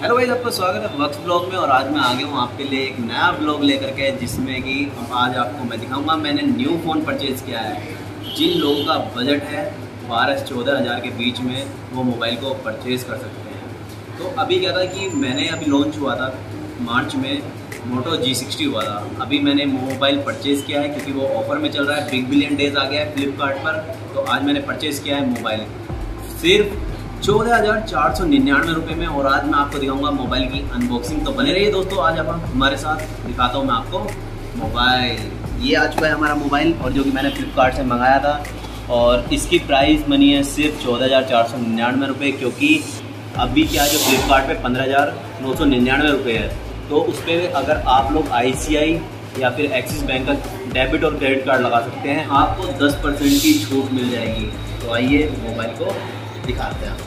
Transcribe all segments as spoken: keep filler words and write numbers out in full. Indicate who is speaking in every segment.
Speaker 1: Hello guys, आपका स्वागत है वक्त ब्लॉग में। और आज मैं आ गया हूँ आपके लिए एक नया ब्लॉग लेकर के, जिसमें कि आज आपको मैं दिखाऊंगा मैंने न्यू फ़ोन परचेज़ किया है। जिन लोगों का बजट है बारह से चौदह हज़ार के बीच में, वो मोबाइल को परचेज़ कर सकते हैं। तो अभी क्या था कि मैंने अभी लॉन्च हुआ था मार्च में, मोटो जी सिक्सटी हुआ था। अभी मैंने मोबाइल परचेज़ किया है क्योंकि वो ऑफ़र में चल रहा है, बिग बिलियन डेज आ गया है फ्लिपकार्ट पर। तो आज मैंने परचेज़ किया है मोबाइल सिर्फ चौदह हज़ार चार सौ निन्यानवे रुपये में। और आज मैं आपको दिखाऊंगा मोबाइल की अनबॉक्सिंग। तो बने रहिए दोस्तों, आज आप हमारे साथ दिखाता हूँ मैं आपको मोबाइल। ये आ चुका है हमारा मोबाइल, और जो कि मैंने फ्लिपकार्ट से मंगाया था। और इसकी प्राइस बनी है सिर्फ चौदह हज़ार चार सौ निन्यानवे रुपये, क्योंकि अभी क्या जो फ्लिपकार्ट पे पंद्रह हज़ार नौ सौ निन्यानवे रुपये है। तो उस पर अगर आप लोग आई सी आई या फिर एक्सिस बैंक का डेबिट और क्रेडिट कार्ड लगा सकते हैं, आपको दस परसेंट की छूट मिल जाएगी। तो आइए मोबाइल को दिखाते हैं आपको।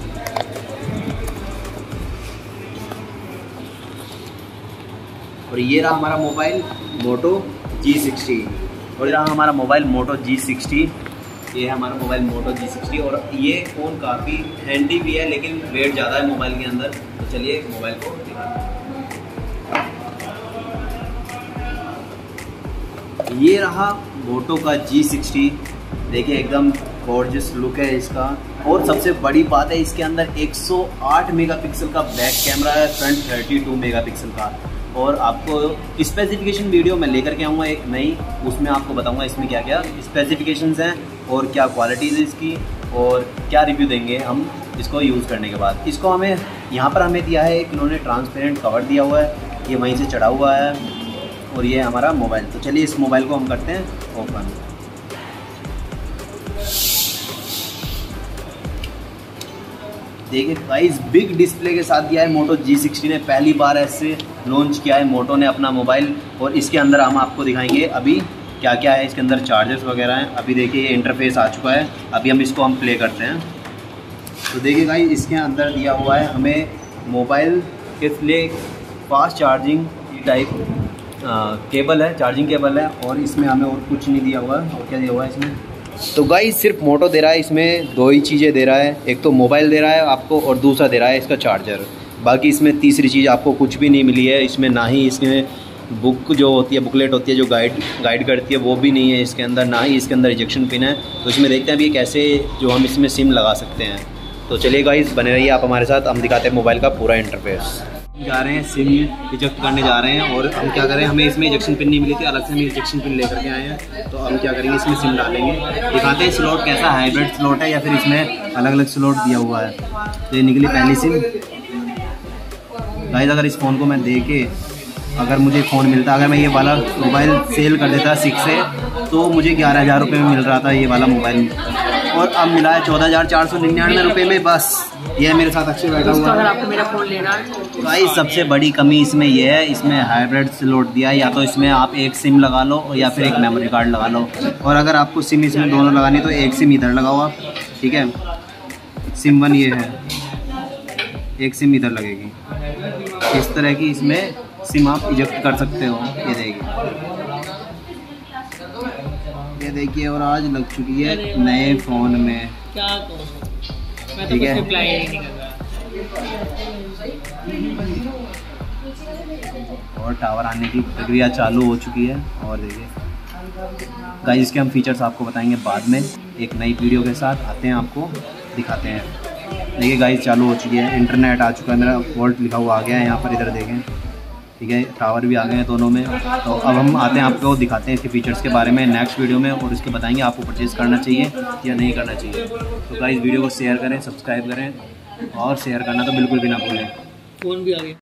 Speaker 1: और ये रहा हमारा मोबाइल मोटो जी सिक्सटी, और ये रहा हमारा मोबाइल मोटो जी सिक्सटी। ये है हमारा मोबाइल मोटो जी सिक्सटी, और ये फ़ोन काफ़ी हैंडी भी है, लेकिन वेट ज़्यादा है मोबाइल के अंदर। तो चलिए मोबाइल को दिखाते हैं। ये रहा मोटो का जी सिक्सटी। देखिए एकदम गॉर्जियस लुक है इसका। और सबसे बड़ी बात है, इसके अंदर एक सौ आठ मेगापिक्सल का बैक कैमरा है, फ्रंट बत्तीस मेगापिक्सल का। और आपको स्पेसिफिकेशन वीडियो मैं लेकर के आऊँगा एक नई, उसमें आपको बताऊँगा इसमें क्या क्या स्पेसिफिकेशंस हैं और क्या क्वालिटीज़ है इसकी, और क्या रिव्यू देंगे हम इसको यूज़ करने के बाद। इसको हमें यहाँ पर हमें दिया है एक, इन्होंने ट्रांसपेरेंट कवर दिया हुआ है, ये वहीं से चढ़ा हुआ है। और ये हमारा मोबाइल। तो चलिए इस मोबाइल को हम करते हैं ओपन। देखिए गाइस, बिग डिस्प्ले के साथ दिया है मोटो जी सिक्सटी ने। पहली बार ऐसे लॉन्च किया है मोटो ने अपना मोबाइल। और इसके अंदर हम आपको दिखाएंगे अभी क्या क्या है इसके अंदर, चार्जर्स वगैरह हैं। अभी देखिए ये इंटरफेस आ चुका है, अभी हम इसको हम प्ले करते हैं। तो देखिए गाइस, इसके अंदर दिया हुआ है हमें मोबाइल के लिए फास्ट चार्जिंग टाइप केबल है, चार्जिंग केबल है। और इसमें हमें और कुछ नहीं दिया हुआ है। और क्या दिया हुआ है इसमें? तो गाइस सिर्फ मोटो दे रहा है, इसमें दो ही चीज़ें दे रहा है। एक तो मोबाइल दे रहा है आपको, और दूसरा दे रहा है इसका चार्जर। बाकी इसमें तीसरी चीज़ आपको कुछ भी नहीं मिली है इसमें। ना ही इसमें बुक जो होती है, बुकलेट होती है जो गाइड गाइड करती है, वो भी नहीं है इसके अंदर। ना ही इसके अंदर इजेक्शन पिन है। तो इसमें देखते हैं अभी कैसे जो हम इसमें सिम लगा सकते हैं। तो चलिए गाइस बने रहिए आप हमारे साथ, हम दिखाते हैं मोबाइल का पूरा इंटरफेस। जा रहे हैं सिम इजेक्ट करने जा रहे हैं, और हम क्या करें, हमें इसमें इजेक्शन पिन नहीं मिली थी, अलग से हम इजेक्शन पिन लेकर के आए हैं। तो हम क्या करेंगे, इसमें सिम डालेंगे, दिखाते हैं स्लॉट कैसा, हाइब्रिड स्लॉट है या फिर इसमें अलग अलग स्लॉट दिया हुआ है। तो ये निकली पहली सिम। गाइस अगर इस फ़ोन को मैं दे के, अगर मुझे फ़ोन मिलता, अगर मैं ये वाला मोबाइल सेल कर देता सिक्स से, तो मुझे ग्यारह हज़ार रुपये में मिल रहा था ये वाला मोबाइल, और अब मिला है चौदह हज़ार चार सौ निन्यानवे रुपये में। बस ये मेरे साथ अक्षय बैठा हुआ है।
Speaker 2: अगर आपको मेरा फ़ोन लेना है,
Speaker 1: भाई सबसे बड़ी कमी इसमें यह है, इसमें हाइब्रिड स्लॉट दिया है। या तो इसमें आप एक सिम लगा लो, या फिर एक मेमोरी कार्ड लगा लो। और अगर आपको सिम इसमें दोनों लगानी, तो एक सिम इधर लगाओ आप, ठीक है। सिम वन ये है, एक सिम इधर लगेगी। इस तरह की इसमें सिम आप इजेक्ट कर सकते हो। ये देखिए, ये देखिए, और आज लग चुकी है नए फ़ोन में।
Speaker 2: क्या कहूँ, मैं तो
Speaker 1: ठीक है।
Speaker 2: कुछ रिप्लाई ही नहीं कर रहा।
Speaker 1: और टावर आने की प्रक्रिया चालू हो चुकी है। और देखिए गाइस, इसके हम फीचर्स आपको बताएंगे बाद में, एक नई वीडियो के साथ आते हैं, आपको दिखाते हैं। देखिए गाइस चालू हो चुकी है, इंटरनेट आ चुका है, मेरा वोल्ट लिखा हुआ आ गया है यहाँ पर, इधर देखें, ठीक है। टावर भी आ गए हैं दोनों में। तो अब हम आते हैं, आपको दिखाते हैं इसके फीचर्स के बारे में नेक्स्ट वीडियो में, और इसके बताएंगे आपको परचेज़ करना चाहिए या नहीं करना चाहिए। तो गाइस वीडियो को शेयर करें, सब्सक्राइब करें, और शेयर करना तो बिल्कुल भी ना भूलें।
Speaker 2: फ़ोन भी आ गया।